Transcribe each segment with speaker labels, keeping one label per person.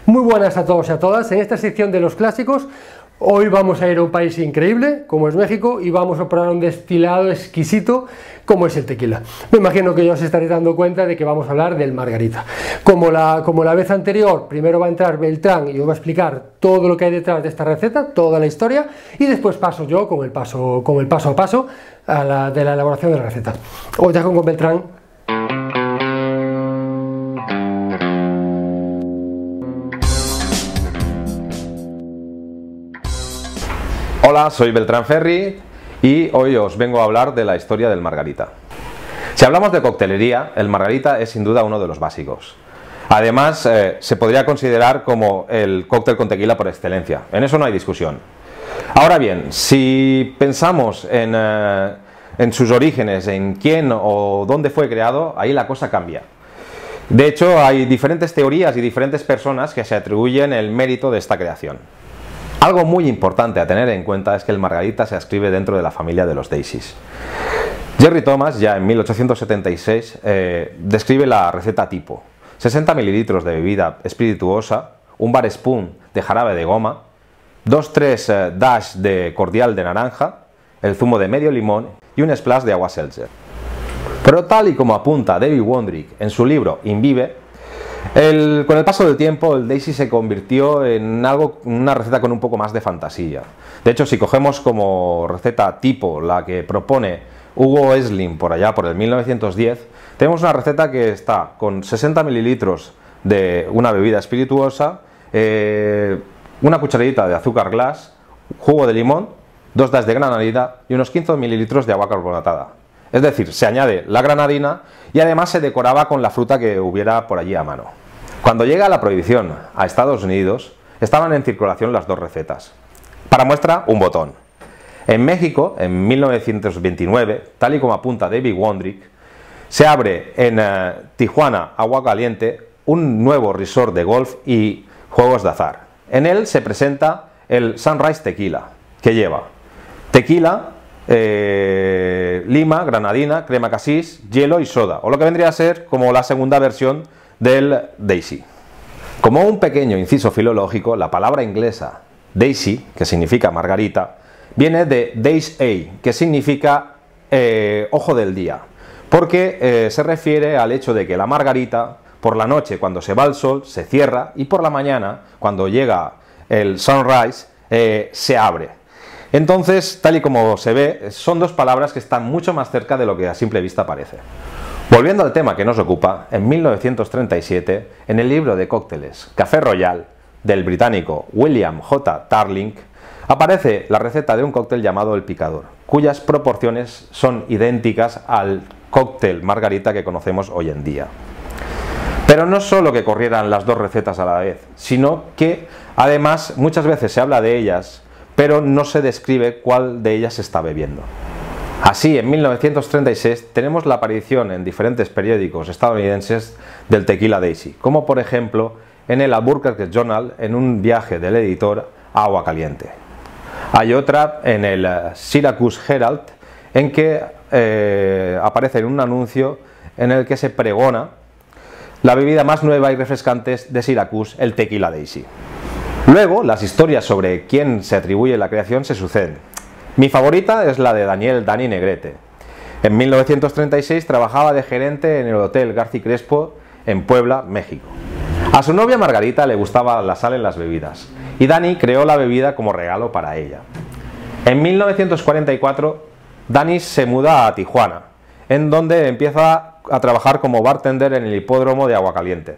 Speaker 1: Muy buenas a todos y a todas. En esta sección de los clásicos, hoy vamos a ir a un país increíble, como es México, y vamos a probar un destilado exquisito, como es el tequila. Me imagino que ya os estaréis dando cuenta de que vamos a hablar del Margarita. Como la vez anterior, primero va a entrar Beltrán y os va a explicar todo lo que hay detrás de esta receta, toda la historia, y después paso yo con el paso a paso de la elaboración de la receta. Os dejo con Beltrán.
Speaker 2: Hola, soy Beltrán Ferri y hoy os vengo a hablar de la historia del Margarita. Si hablamos de coctelería, el Margarita es sin duda uno de los básicos. Además, se podría considerar como el cóctel con tequila por excelencia. En eso no hay discusión. Ahora bien, si pensamos en sus orígenes, en quién o dónde fue creado, ahí la cosa cambia. De hecho, hay diferentes teorías y diferentes personas que se atribuyen el mérito de esta creación. Algo muy importante a tener en cuenta es que el Margarita se adscribe dentro de la familia de los Daisies. Jerry Thomas, ya en 1876, describe la receta tipo: 60 ml de bebida espirituosa, un bar spoon de jarabe de goma, 2-3 dash de cordial de naranja, el zumo de medio limón y un splash de agua seltzer. Pero tal y como apunta David Wondrich en su libro In Vive, con el paso del tiempo el Daisy se convirtió en una receta con un poco más de fantasía. De hecho, si cogemos como receta tipo la que propone Hugo Esslin por allá por el 1910, tenemos una receta que está con 60 ml de una bebida espirituosa, una cucharadita de azúcar glass, jugo de limón, 2 dash de granadina y unos 15 ml de agua carbonatada. Es decir, se añade la granadina y además se decoraba con la fruta que hubiera por allí a mano. Cuando llega la prohibición a Estados Unidos, estaban en circulación las dos recetas. Para muestra, un botón. En México, en 1929, tal y como apunta David Wondrich, se abre en Tijuana, Aguascalientes, un nuevo resort de golf y juegos de azar. En él se presenta el Sunrise Tequila, que lleva tequila, lima, granadina, crema cassis, hielo y soda, o lo que vendría a ser como la segunda versión del Daisy. Como un pequeño inciso filológico, la palabra inglesa Daisy, que significa margarita, viene de Day's Eye, que significa ojo del día, porque se refiere al hecho de que la margarita, por la noche cuando se va el sol, se cierra, y por la mañana, cuando llega el sunrise, se abre. Entonces, tal y como se ve, son dos palabras que están mucho más cerca de lo que a simple vista parece. Volviendo al tema que nos ocupa, en 1937, en el libro de cócteles Café Royal, del británico William J. Tarling, aparece la receta de un cóctel llamado el picador, cuyas proporciones son idénticas al cóctel Margarita que conocemos hoy en día. Pero no solo que corrieran las dos recetas a la vez, sino que además muchas veces se habla de ellas, pero no se describe cuál de ellas se está bebiendo. Así, en 1936 tenemos la aparición en diferentes periódicos estadounidenses del tequila Daisy, como por ejemplo en el Albuquerque Journal, en un viaje del editor a Aguascalientes. Hay otra en el Syracuse Herald, en que aparece en un anuncio en el que se pregona la bebida más nueva y refrescante de Syracuse, el tequila Daisy. Luego, las historias sobre quién se atribuye la creación se suceden. Mi favorita es la de Daniel Dani Negrete. En 1936 trabajaba de gerente en el Hotel García Crespo en Puebla, México. A su novia Margarita le gustaba la sal en las bebidas y Dani creó la bebida como regalo para ella. En 1944 Dani se muda a Tijuana, en donde empieza a trabajar como bartender en el hipódromo de Aguascalientes.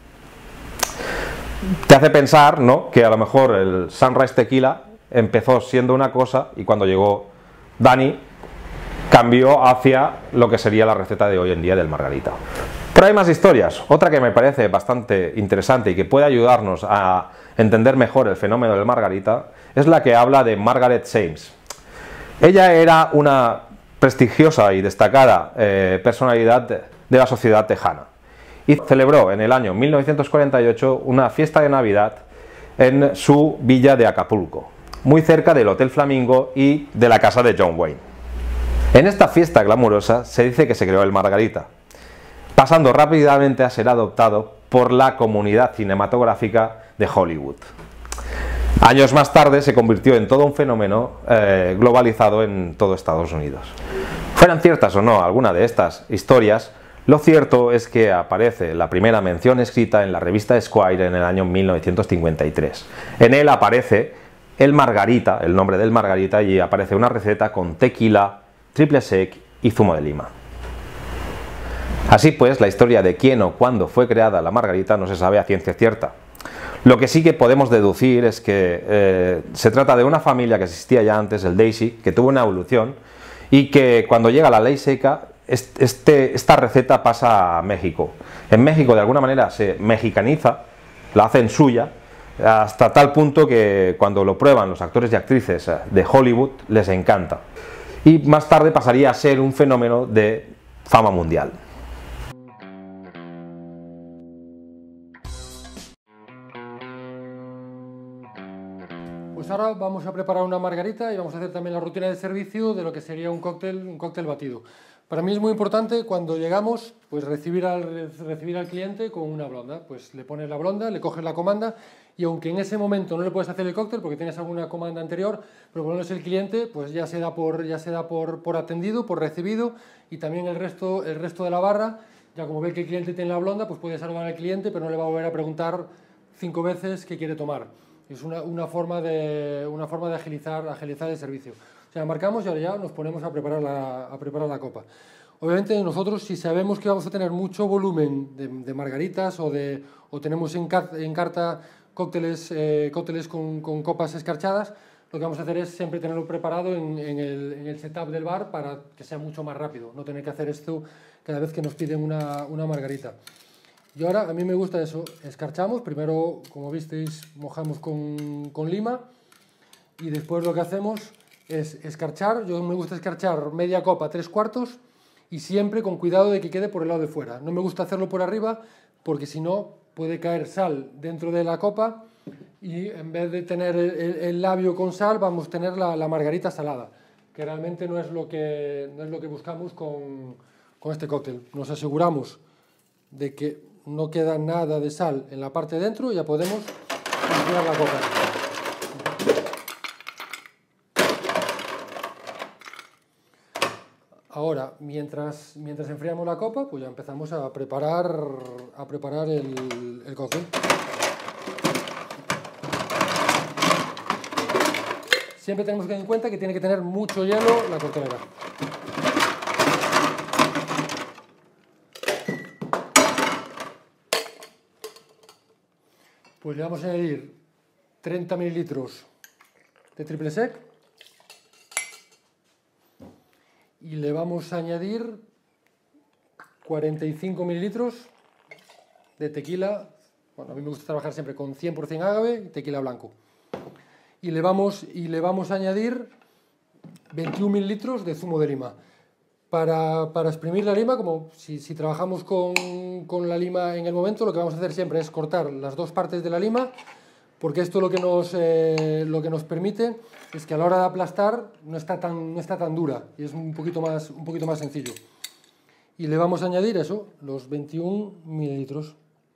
Speaker 2: Te hace pensar, ¿no?, que a lo mejor el Sunrise Tequila empezó siendo una cosa y cuando llegó Dani cambió hacia lo que sería la receta de hoy en día del Margarita. Pero hay más historias. Otra que me parece bastante interesante y que puede ayudarnos a entender mejor el fenómeno del Margarita es la que habla de Margaret Sames. Ella era una prestigiosa y destacada personalidad de la sociedad tejana y celebró en el año 1948 una fiesta de Navidad en su villa de Acapulco, muy cerca del Hotel Flamingo y de la casa de John Wayne. En esta fiesta glamurosa se dice que se creó el Margarita, pasando rápidamente a ser adoptado por la comunidad cinematográfica de Hollywood. Años más tarde se convirtió en todo un fenómeno globalizado en todo Estados Unidos. Fueran ciertas o no alguna de estas historias, lo cierto es que aparece la primera mención escrita en la revista Esquire en el año 1953. En él aparece el Margarita, el nombre del Margarita, y aparece una receta con tequila, triple sec y zumo de lima. Así pues, la historia de quién o cuándo fue creada la Margarita no se sabe a ciencia cierta. Lo que sí que podemos deducir es que se trata de una familia que existía ya antes, el Daisy, que tuvo una evolución y que cuando llega la ley seca, esta receta pasa a México. En México de alguna manera se mexicaniza, la hacen suya, hasta tal punto que cuando lo prueban los actores y actrices de Hollywood les encanta. Y más tarde pasaría a ser un fenómeno de fama mundial.
Speaker 1: Pues ahora vamos a preparar una margarita y vamos a hacer también la rutina de servicio de lo que sería un cóctel batido. Para mí es muy importante cuando llegamos pues recibir al cliente con una blonda. Pues le pones la blonda, le coges la comanda y aunque en ese momento no le puedes hacer el cóctel porque tienes alguna comanda anterior, pero por lo menos el cliente pues ya se da por atendido, por recibido, y también el resto de la barra, ya como ve que el cliente tiene la blonda, pues puede saludar al cliente pero no le va a volver a preguntar 5 veces qué quiere tomar. Es una forma de agilizar el servicio. O sea, marcamos y ahora ya nos ponemos a preparar la copa. Obviamente nosotros, si sabemos que vamos a tener mucho volumen de margaritas o tenemos en carta cócteles con copas escarchadas, lo que vamos a hacer es siempre tenerlo preparado en el setup del bar para que sea mucho más rápido, no tener que hacer esto cada vez que nos piden una margarita. Y ahora a mí me gusta eso, escarchamos, primero como visteis mojamos con lima y después lo que hacemos es escarchar. Yo me gusta escarchar media copa, 3/4 y siempre con cuidado de que quede por el lado de fuera. No me gusta hacerlo por arriba porque si no puede caer sal dentro de la copa y en vez de tener el labio con sal vamos a tener la margarita salada, que realmente no es lo que buscamos con este cóctel. Nos aseguramos de que no queda nada de sal en la parte de dentro y ya podemos enfriar la copa. Ahora, mientras enfriamos la copa, pues ya empezamos a preparar el cóctel. Siempre tenemos que tener en cuenta que tiene que tener mucho hielo la coctelera. Pues le vamos a añadir 30 mililitros de triple sec y le vamos a añadir 45 mililitros de tequila. Bueno, a mí me gusta trabajar siempre con 100% agave y tequila blanco. Y le vamos a añadir 21 mililitros de zumo de lima. Para exprimir la lima, como si trabajamos con la lima en el momento, lo que vamos a hacer siempre es cortar las dos partes de la lima, porque esto lo que nos permite es que a la hora de aplastar no está tan dura y es un poquito más sencillo. Y le vamos a añadir eso, los 21 mililitros.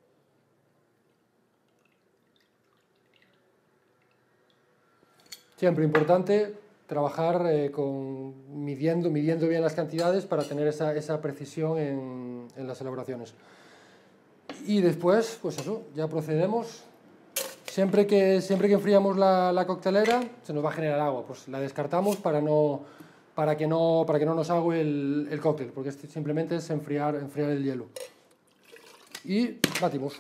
Speaker 1: Siempre importante trabajar midiendo bien las cantidades para tener esa precisión en las elaboraciones. Y después, pues eso, ya procedemos. Siempre que enfriamos la coctelera se nos va a generar agua, pues la descartamos para que no nos ague el cóctel, porque simplemente es enfriar el hielo. Y batimos.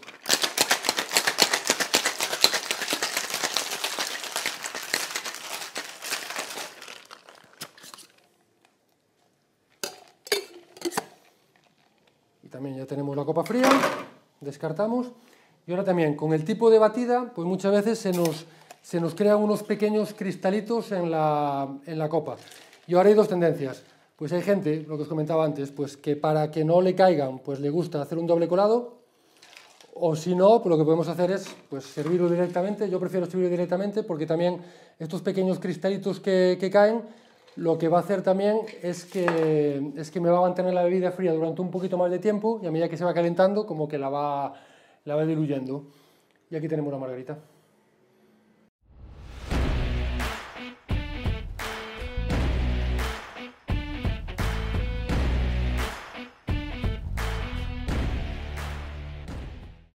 Speaker 1: También ya tenemos la copa fría, descartamos. Y ahora también, con el tipo de batida, pues muchas veces se nos crean unos pequeños cristalitos en la copa. Y ahora hay dos tendencias. Pues hay gente, lo que os comentaba antes, pues que para que no le caigan, pues le gusta hacer un doble colado. O si no, pues lo que podemos hacer es pues, servirlo directamente. Yo prefiero servirlo directamente porque también estos pequeños cristalitos que caen, lo que va a hacer también es que me va a mantener la bebida fría durante un poquito más de tiempo y a medida que se va calentando como que la va diluyendo. Y aquí tenemos la margarita.